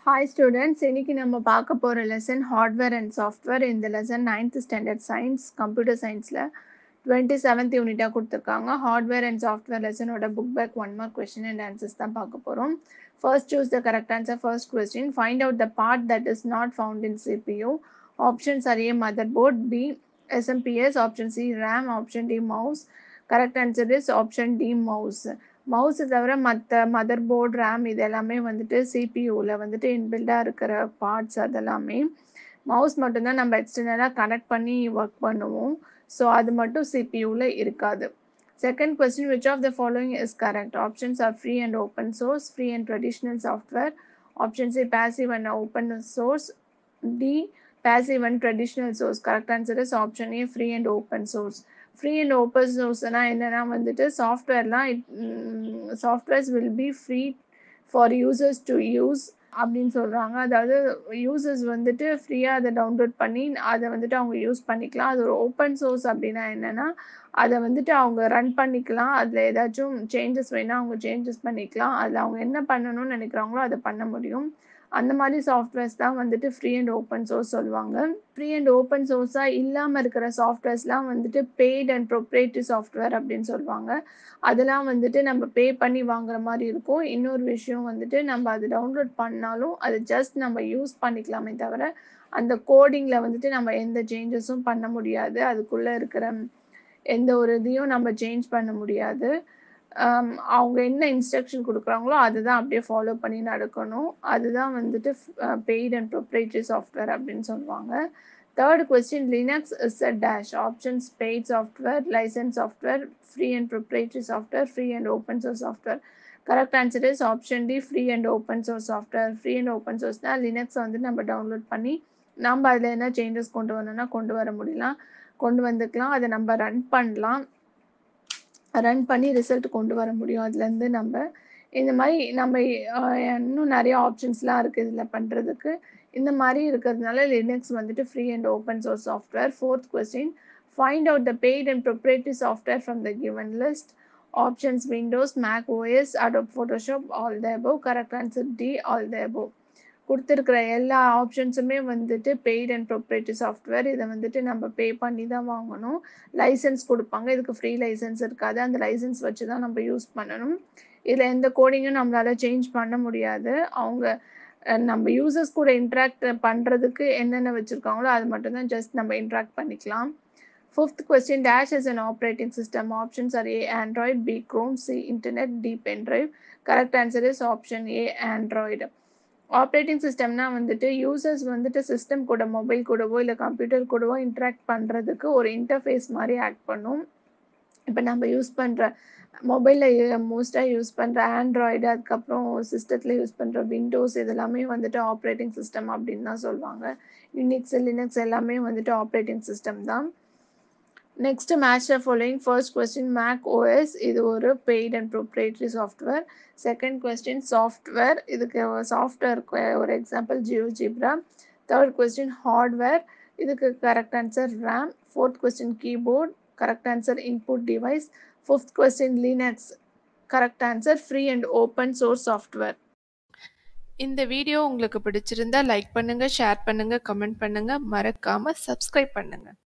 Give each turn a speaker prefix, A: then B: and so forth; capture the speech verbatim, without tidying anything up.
A: Hi students, இன்னைக்கு நம்ம பார்க்க போற லெசன் ஹார்ட்வேர் அண்ட் சாஃப்ட்வேர். இந்த lesson ninth standard science computer சயின்ஸ்ல twenty-seventh யூனிட்டா கொடுத்துருக்காங்க. ஹார்ட்வேர் அண்ட் சாஃப்ட்வேர் லெசனோட book back one mark question and answers தான் பார்க்க போறோம். First choose the correct answer. First question, find out the part that is not found in C P U. Options are A motherboard, B S M P S, option C RAM, option D mouse. Correct answer is option D mouse. மவுஸை தவிர மற்ற mother board, RAM இது எல்லாமே வந்துட்டு சிபியூவில் வந்துட்டு இன்பில்டாக இருக்கிற parts. அதெல்லாமே mouse மட்டும்தான் நம்ம எக்ஸ்டர்னலாக கனெக்ட் பண்ணி ஒர்க் பண்ணுவோம். ஸோ அது மட்டும் சிபியூவில் இருக்காது. Second question, which of the following is correct? Options are free and open source, free and traditional software, option C passive and open source, D passive and traditional source. Correct answer is option A, free and open source. Free and open சோர்ஸ்னா என்னென்னா வந்துட்டு சாஃப்ட்வேர்லாம் softwares will be free for users to use அப்படின்னு சொல்கிறாங்க. அதாவது users வந்துட்டு ஃப்ரீயாக அதை டவுன்லோட் பண்ணி அதை வந்துட்டு அவங்க யூஸ் பண்ணிக்கலாம். அது ஒரு ஓப்பன் சோர்ஸ் அப்படின்னா என்னென்னா அதை வந்துட்டு அவங்க ரன் பண்ணிக்கலாம். அதில் ஏதாச்சும் சேஞ்சஸ் வேணால் அவங்க சேஞ்சஸ் பண்ணிக்கலாம். அதில் அவங்க என்ன பண்ணணும்னு நினைக்கிறாங்களோ அதை பண்ண முடியும். அந்த மாதிரி சாஃப்ட்வேர்ஸ் தான் வந்துட்டு ஃப்ரீ அண்ட் ஓப்பன் சோர்ஸ் சொல்லுவாங்க. ஃப்ரீ அண்ட் ஓப்பன் சோர்ஸாக இல்லாமல் இருக்கிற சாஃப்ட்வேர்ஸ்லாம் வந்துட்டு பெய்ட் அண்ட் ப்ரொப்ரேட்டரி சாஃப்ட்வேர் அப்படின்னு சொல்லுவாங்க. அதெல்லாம் வந்துட்டு நம்ம பே பண்ணி வாங்குற மாதிரி இருக்கும். இன்னொரு விஷயம் வந்துட்டு நம்ம அது டவுன்லோட் பண்ணாலும் அது ஜஸ்ட் நம்ம யூஸ் பண்ணிக்கலாமே தவிர அந்த கோடிங்கில் வந்துட்டு நம்ம எந்த சேஞ்சஸும் பண்ண முடியாது. அதுக்குள்ளே இருக்கிற எந்த ஒரு இதையும் நம்ம சேஞ்ச் பண்ண முடியாது. அவங்க என்ன இன்ஸ்ட்ரக்ஷன் கொடுக்குறாங்களோ அதுதான் அப்படியே ஃபாலோ பண்ணி நடக்கணும். அதுதான் வந்துட்டு பெய்ட் அண்ட் ப்ரொப்ரேட்டரி சாஃப்ட்வேர் அப்படின்னு சொல்லுவாங்க. Third question, Linux is a dash. Options paid software, licence software, free and proprietary software, free and open source software. Correct answer is option D, free and open source software. Free and open சோர்ஸ்னால் லினக்ஸை வந்து நம்ம download பண்ணி நம்ம அதில் என்ன changes கொண்டு வரணும்னா கொண்டு வர முடியலாம் கொண்டு வந்துக்கலாம். அதை நம்ம ரன் பண்ணலாம். ரன் பண்ணி ரிசல்ட் கொண்டு வர முடியும். அதுலேருந்து நம்ம இந்த மாதிரி நம்ம இன்னும் நிறைய ஆப்ஷன்ஸ்லாம் இருக்குது இதில் பண்ணுறதுக்கு. இந்த மாதிரி இருக்கிறதுனால லினக்ஸ் வந்துட்டு free and open source software. Fourth question, find out the paid and proprietary software from the given list. Options Windows, Mac OS, Adobe Photoshop, all the above. Correct answer D, all the above. கொடுத்துருக்குற எல்லா ஆப்ஷன்ஸுமே வந்துட்டு paid and proprietary software. இதை வந்துட்டு நம்ம பே பண்ணி தான் வாங்கணும். Licence கொடுப்பாங்க, இதுக்கு ஃப்ரீ லைசன்ஸ் இருக்காது. அந்த லைசன்ஸ் வச்சு தான் நம்ம யூஸ் பண்ணணும். இதில் எந்த கோடிங்கும் நம்மளால் சேஞ்ச் பண்ண முடியாது. அவங்க நம்ம யூசர்ஸ் கூட இன்ட்ராக்ட் பண்ணுறதுக்கு என்னென்ன வச்சுருக்காங்களோ அது மட்டும்தான் ஜஸ்ட் நம்ம இன்ட்ராக்ட் பண்ணிக்கலாம். Fifth question, dash is an operating system. Options are A Android, B Chrome, C internet, D pen drive. Correct answer is option A Android. Operating சிஸ்டம்னா வந்துட்டு யூசர்ஸ் வந்துட்டு சிஸ்டம் கூட மொபைல் கூடவோ இல்லை கம்ப்யூட்டர் கூடவோ இன்ட்ராக்ட் பண்ணுறதுக்கு ஒரு interface மாதிரி act பண்ணும். இப்போ நம்ம யூஸ் பண்ணுற மொபைலில் மோஸ்ட்டாக யூஸ் பண்ணுற ஆண்ட்ராய்டு, அதுக்கப்புறம் சிஸ்டத்தில் யூஸ் பண்ணுற விண்டோஸ் இதெல்லாமே வந்துட்டு ஆப்ரேட்டிங் சிஸ்டம் அப்படின்னு தான் சொல்லுவாங்க. யூனிக்ஸ், லினக்ஸ் எல்லாமே வந்துட்டு ஆப்ரேட்டிங் சிஸ்டம் தான். Next, match the following. First question, Mac OS இது ஒரு paid and proprietary software. Second question, software இதுக்கு சாஃப்ட்வேர் ஒரு example GeoGebra. Third question, hardware இதுக்கு correct answer RAM. Fourth question, keyboard correct answer input device. Fifth question, Linux correct answer free and open source software. இந்த video உங்களுக்கு பிடிச்சிருந்தா like பண்ணுங்க, share பண்ணுங்க, comment பண்ணுங்க, மறக்காம சப்ஸ்கிரைப் பண்ணுங்க.